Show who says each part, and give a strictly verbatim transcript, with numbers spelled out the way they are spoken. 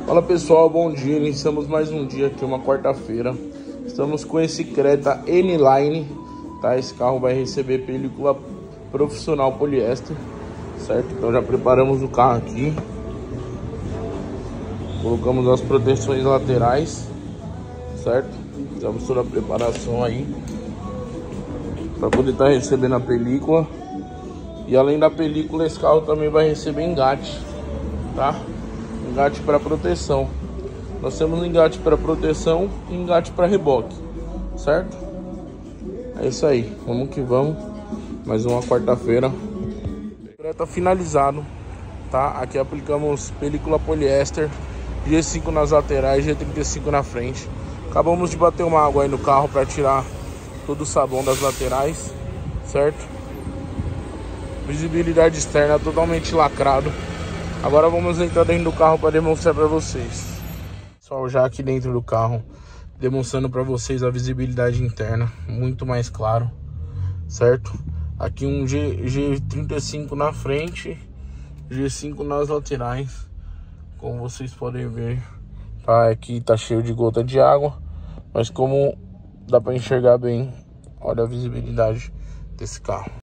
Speaker 1: Fala pessoal, bom dia, iniciamos mais um dia aqui, uma quarta-feira. Estamos com esse Creta N-Line, tá? Esse carro vai receber película profissional poliéster, certo? Então já preparamos o carro aqui. Colocamos as proteções laterais, certo? Fizemos toda a preparação aí para poder estar recebendo a película. E além da película, esse carro também vai receber engate, tá? Engate para proteção. Nós temos engate para proteção e engate para reboque, certo? É isso aí, vamos que vamos. Mais uma quarta-feira. Creta finalizado, tá? Aqui aplicamos película poliéster, G cinco nas laterais, G trinta e cinco na frente. Acabamos de bater uma água aí no carro para tirar todo o sabão das laterais, certo? Visibilidade externa totalmente lacrado. Agora vamos entrar dentro do carro para demonstrar para vocês. Pessoal, já aqui dentro do carro, demonstrando para vocês a visibilidade interna, muito mais claro, certo? Aqui um G trinta e cinco na frente, G cinco nas laterais, como vocês podem ver, tá? Aqui tá cheio de gota de água, mas como dá para enxergar bem, olha a visibilidade desse carro.